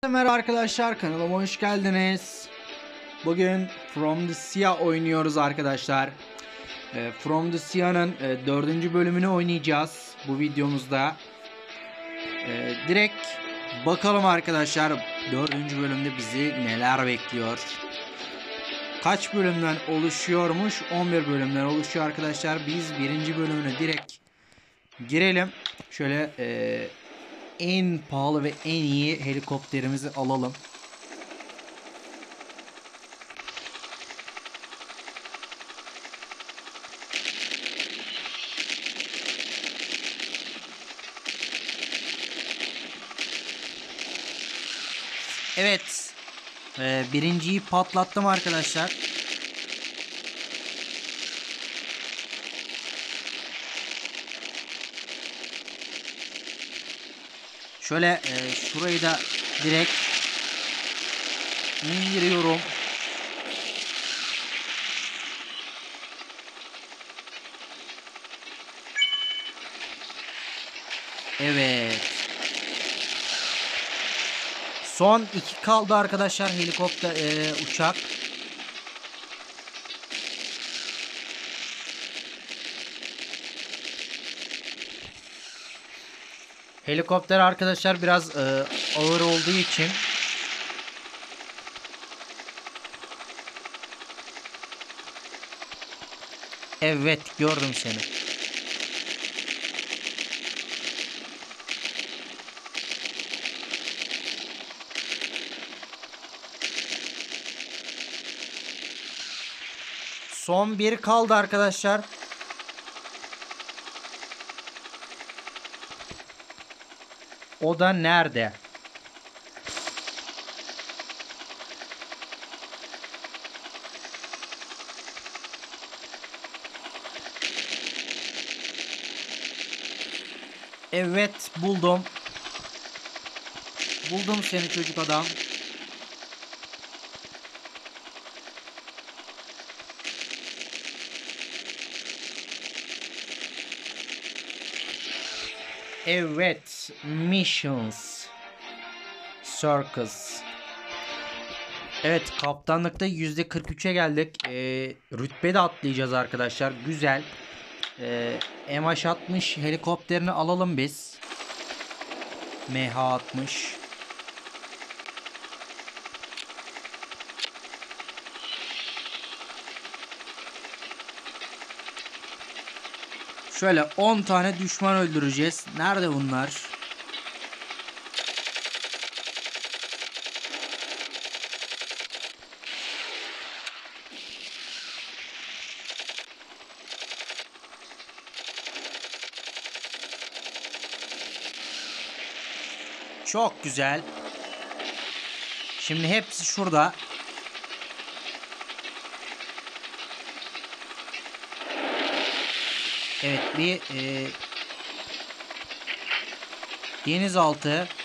Merhaba arkadaşlar, kanalıma hoş geldiniz. Bugün From the Sea oynuyoruz arkadaşlar. From the Sea'nın 4. bölümünü oynayacağız bu videomuzda. Direkt bakalım arkadaşlar, 4. bölümde bizi neler bekliyor. Kaç bölümden oluşuyormuş? 11 bölümden oluşuyor arkadaşlar. Biz 1. bölümüne direkt girelim. Şöyle en pahalı ve en iyi helikopterimizi alalım. Evet. Birinciyi patlattım arkadaşlar. Şöyle şurayı da direkt indiriyorum. Evet. Son 2 kaldı arkadaşlar, helikopter uçak. Helikopter arkadaşlar biraz ağır olduğu için evet, gördüm seni. Son bir kaldı arkadaşlar. O da nerede? Evet, buldum. Buldum seni çocuk adam. Evet, Missions Circus. Evet, kaptanlıkta %43'e geldik. Rütbe de atlayacağız arkadaşlar. Güzel. MH-60 helikopterini alalım biz. MH-60. Şöyle 10 tane düşman öldüreceğiz. Nerede bunlar? Çok güzel. Şimdi hepsi şurada. Evet, bir denizaltı.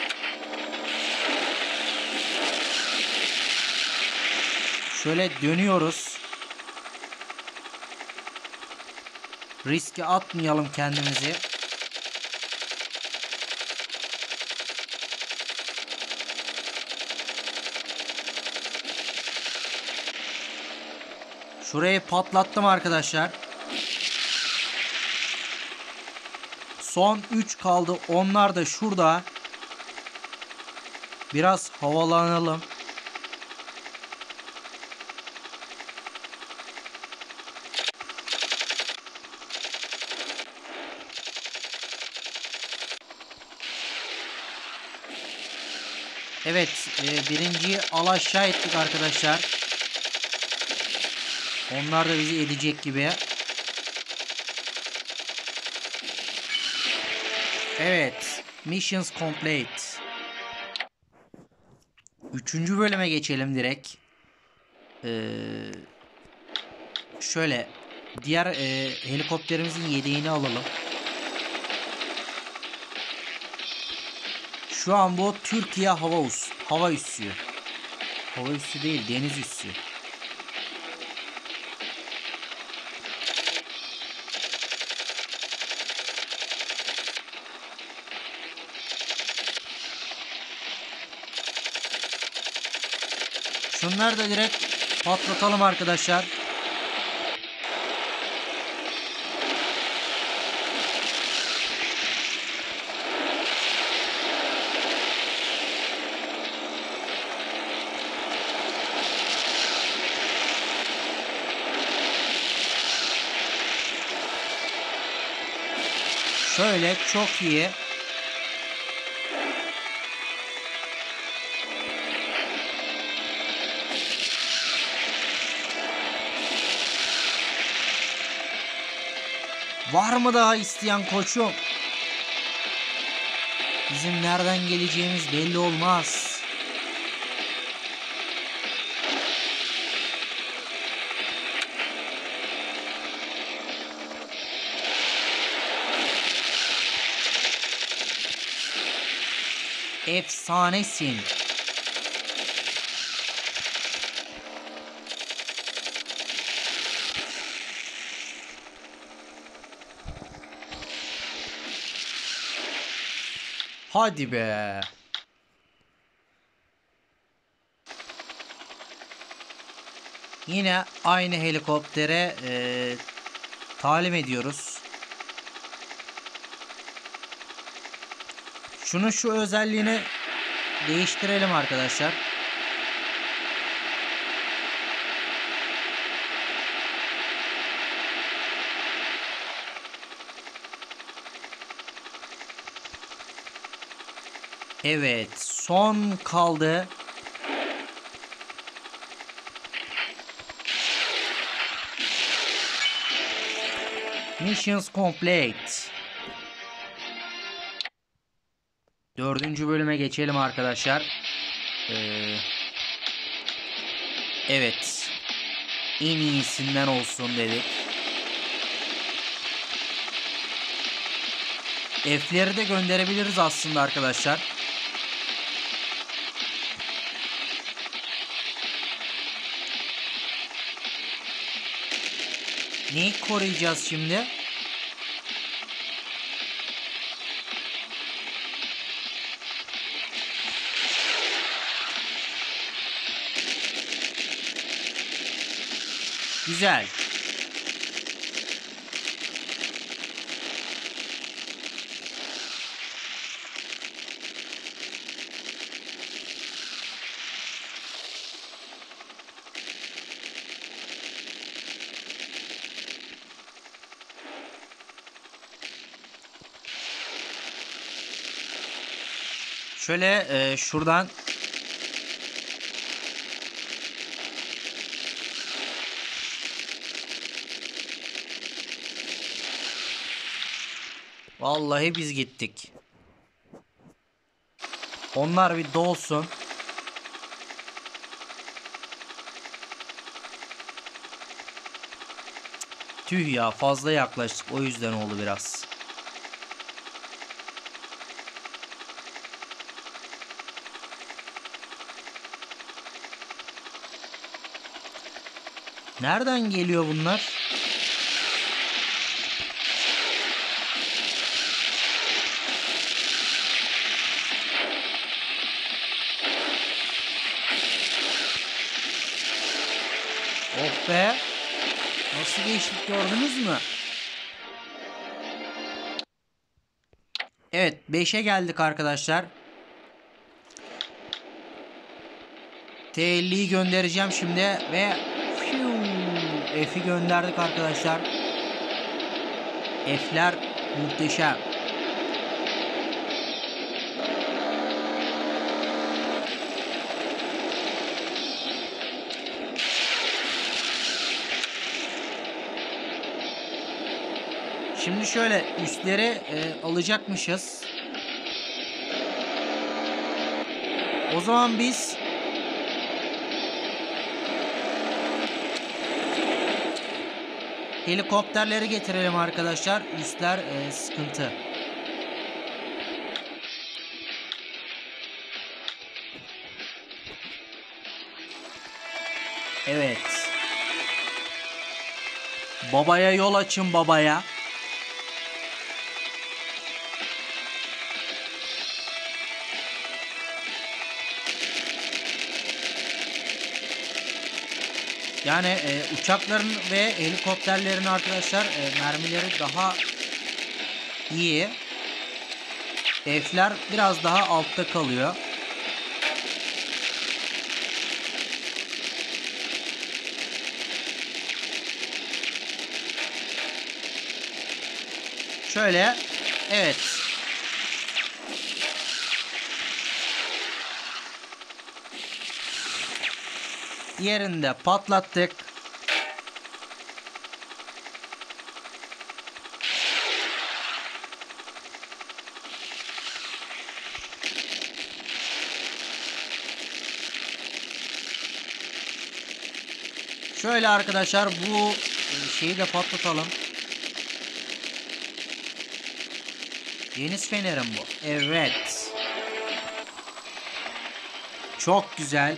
Şöyle dönüyoruz. Riske atmayalım kendimizi. Şurayı patlattım arkadaşlar. Son 3 kaldı. Onlar da şurada. Biraz havalanalım. Evet, birinciyi alaşağı ettik arkadaşlar. Onlar da bizi edecek gibi. Evet, missions complete. 3. bölüme geçelim direkt. Şöyle diğer helikopterimizin yedeğini alalım. Şu an bu Türkiye hava üssü. Hava üssü değil, deniz üssü. Şunları da direkt patlatalım arkadaşlar. Şöyle çok iyi. Var mı daha isteyen koçum? Bizim nereden geleceğimiz belli olmaz. Efsanesin. Hadi be. Yine aynı helikoptere talim ediyoruz. Şunun şu özelliğini değiştirelim arkadaşlar. Evet, son kaldı. Missions complete. 4. bölüme geçelim arkadaşlar. Evet. En iyisinden olsun dedik. F'leri de gönderebiliriz aslında arkadaşlar. Neyi koruyacağız şimdi? Güzel. Şöyle şuradan vallahi biz gittik. Onlar bir dolsun. Tüh ya, fazla yaklaştık, o yüzden oldu biraz. Nereden geliyor bunlar? Oh be. Nasıl geçtik, gördünüz mü? Evet, 5'e geldik arkadaşlar. T50'yi göndereceğim şimdi ve F'i gönderdik arkadaşlar. F'ler muhteşem. Şimdi şöyle üstleri alacakmışız. O zaman biz helikopterleri getirelim arkadaşlar. Üstler sıkıntı. Evet. Babaya yol açın, babaya. Yani uçakların ve helikopterlerin arkadaşlar mermileri daha iyi. F'ler biraz daha altta kalıyor. Şöyle. Evet. Yerinde patlattık. Şöyle arkadaşlar bu şeyi de patlatalım. Deniz fenerim bu. Evet. Çok güzel.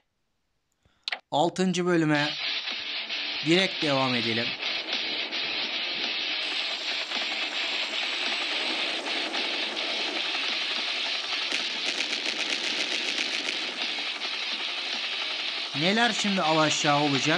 6. bölüme direkt devam edelim. Neler şimdi alaşağı olacak?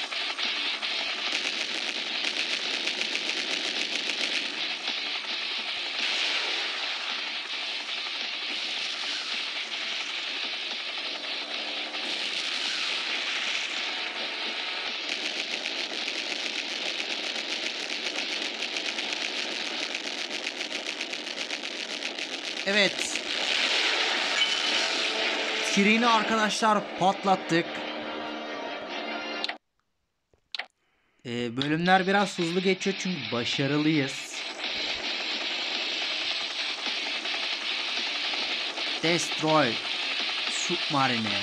Evet. Treni arkadaşlar patlattık. Bölümler biraz hızlı geçiyor çünkü başarılıyız. Destroy Submarine.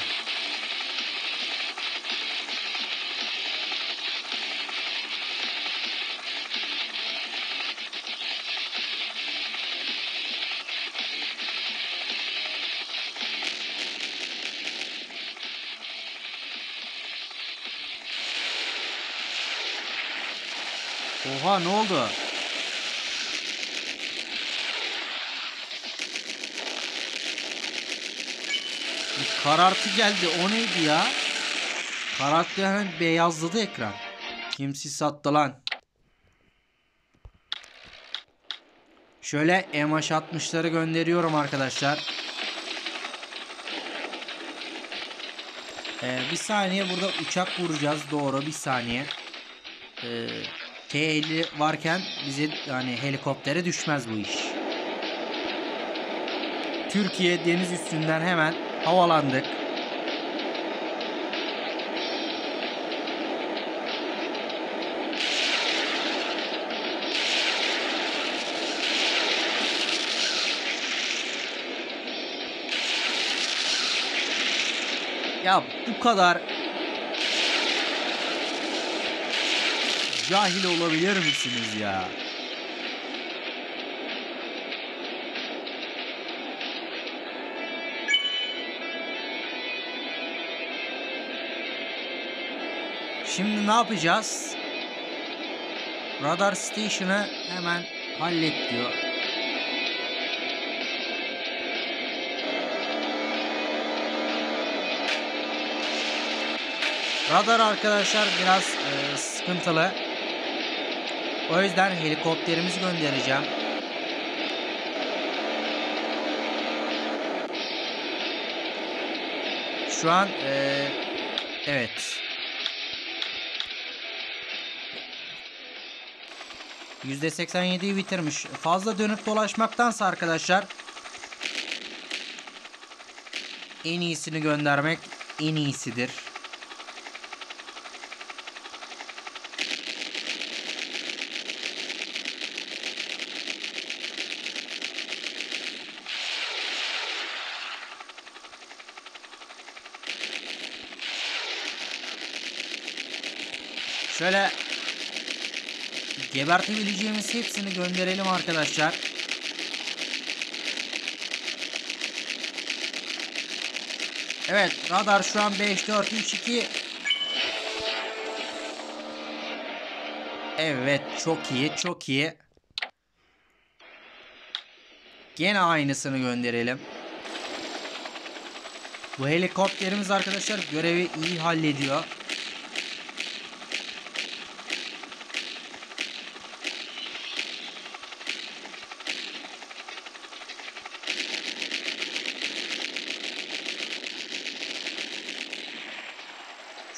Oha, ne oldu? Bir karartı geldi. O neydi ya? Karartı hemen beyazladı ekran. Kimsi sattı lan. Şöyle MH60'ları gönderiyorum arkadaşlar. Bir saniye, burada uçak vuracağız. Doğru, bir saniye. T-50 varken bizi yani helikoptere düşmez bu iş. Türkiye deniz üstünden hemen havalandık. Ya bu kadar cahil olabilir misiniz ya? Şimdi ne yapacağız? Radar station'ı hemen hallet diyor. Radar arkadaşlar biraz sıkıntılı. O yüzden helikopterimizi göndereceğim. Şu an evet. %87'yi bitirmiş. Fazla dönüp dolaşmaktansa arkadaşlar en iyisini göndermek en iyisidir. Şöyle gebertebileceğimiz hepsini gönderelim arkadaşlar. Evet, radar şu an 5 4 3 2. Evet, çok iyi, çok iyi. Gene aynısını gönderelim. Bu helikopterimiz arkadaşlar görevi iyi hallediyor.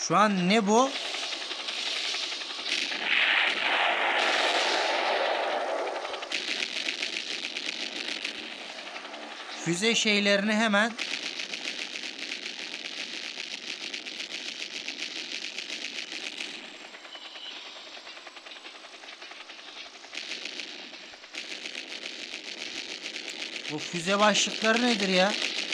Şu an ne bu? Füze şeylerini hemen bu füze başlıkları nedir ya?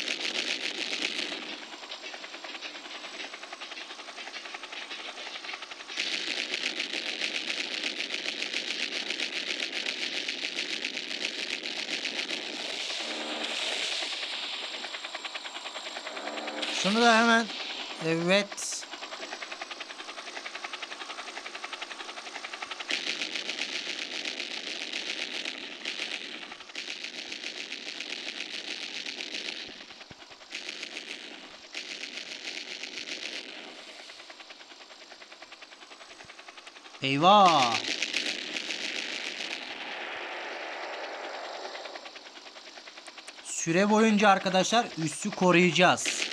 Şunu da hemen, evet. Eyvah. Süre boyunca arkadaşlar üssü koruyacağız.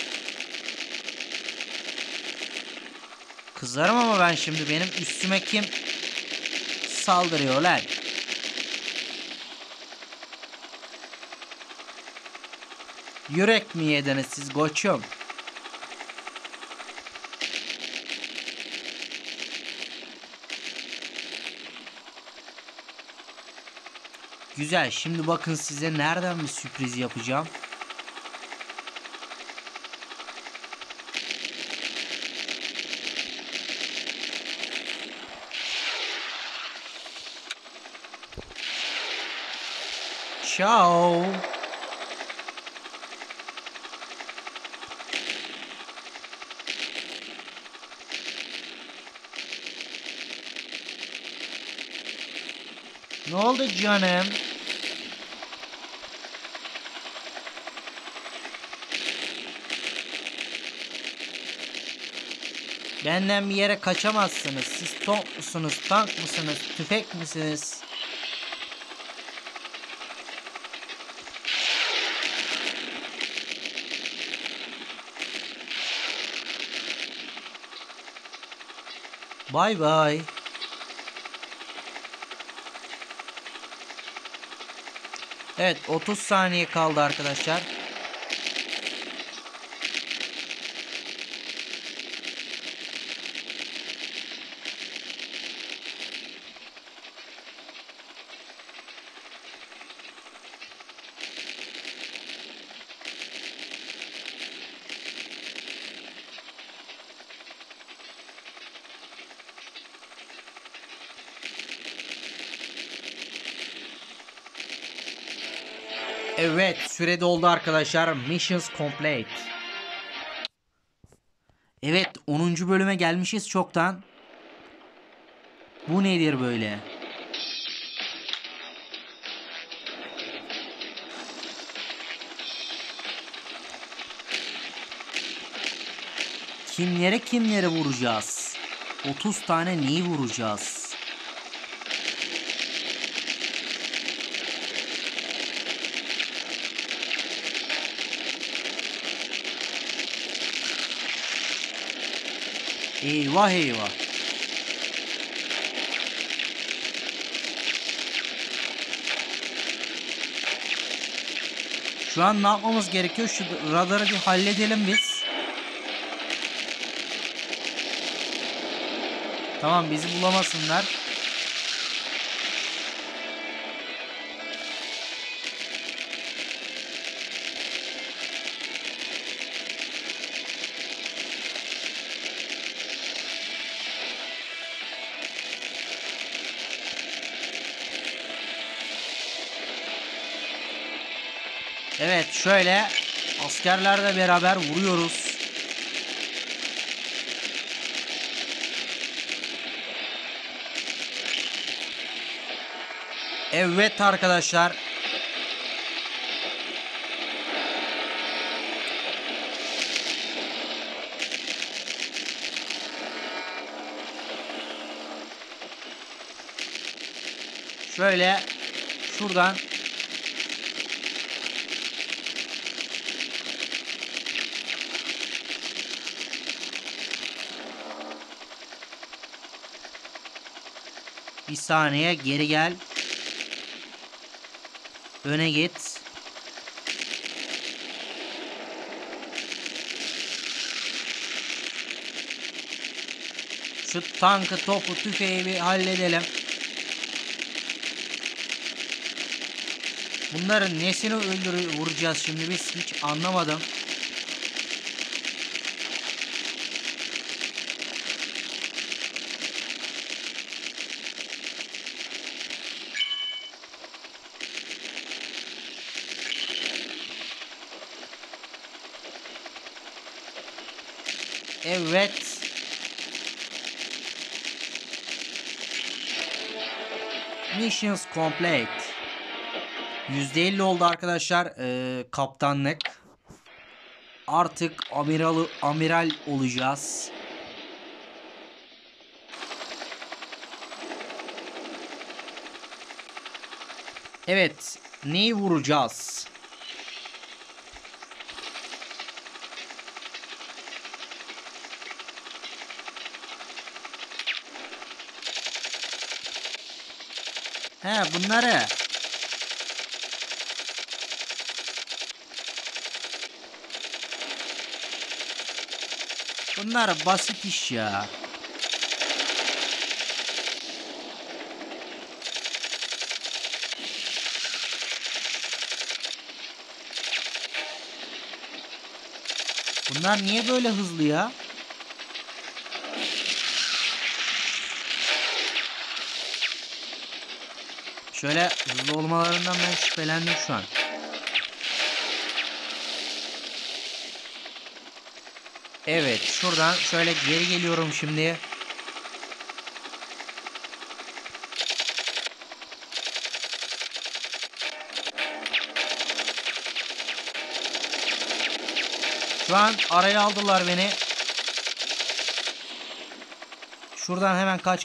Kızarım ama ben şimdi, benim üstüme kim saldırıyor lan? Yürek mi yediniz siz koçum? Güzel. Şimdi bakın size nereden bir sürpriz yapacağım. Ciao. Ne oldu canım? Benden bir yere kaçamazsınız. Siz top musunuz, tank mısınız, tüfek misiniz? Bay bay. Evet, 30 saniye kaldı arkadaşlar. Evet, süre doldu arkadaşlar. Missions complete. Evet, 10. bölüme gelmişiz çoktan. Bu nedir böyle? Kimlere vuracağız? 30 tane neyi vuracağız? Eyvah eyvah. Şu an ne yapmamız gerekiyor? Şu radarı bir halledelim biz. Tamam, bizi bulamasınlar. Evet, şöyle askerlerle beraber vuruyoruz. Evet arkadaşlar. Şöyle şuradan Bir saniye, geri gel. Öne git. Şu tankı, topu, tüfeği bir halledelim. Bunların nesini vuracağız şimdi biz, hiç anlamadım. Evet. Missions complete. %50 oldu arkadaşlar. Kaptanlık. Artık amiral olacağız. Evet. Neyi vuracağız? He, bunları. Bunlar basit iş ya. Bunlar niye böyle hızlı ya? Şöyle hızlı olmalarından ben şüphelendim şu an. Evet, şuradan şöyle geri geliyorum şimdi. Şu an araya aldılar beni. Şuradan hemen kaç.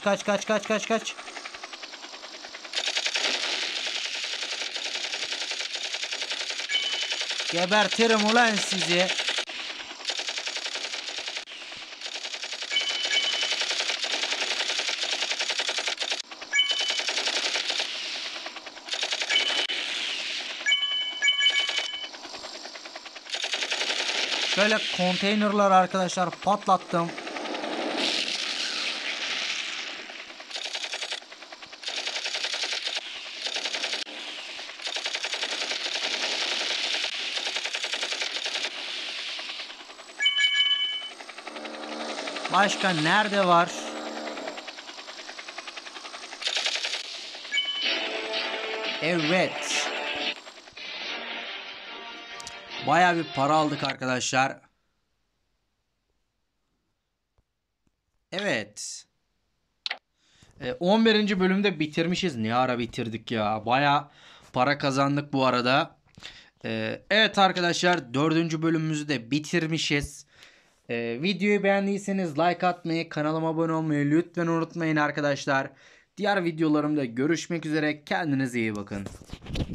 Gebertirim ulan sizi. Şöyle konteynerlar arkadaşlar patlattım. Başka nerede var? Evet. Bayağı bir para aldık arkadaşlar. Evet. 11. bölümde bitirmişiz. Ne ara bitirdik ya. Bayağı para kazandık bu arada. Evet arkadaşlar, 4. bölümümüzü de bitirmişiz. Videoyu beğendiyseniz like atmayı, kanalıma abone olmayı lütfen unutmayın arkadaşlar. Diğer videolarımda görüşmek üzere. Kendinize iyi bakın.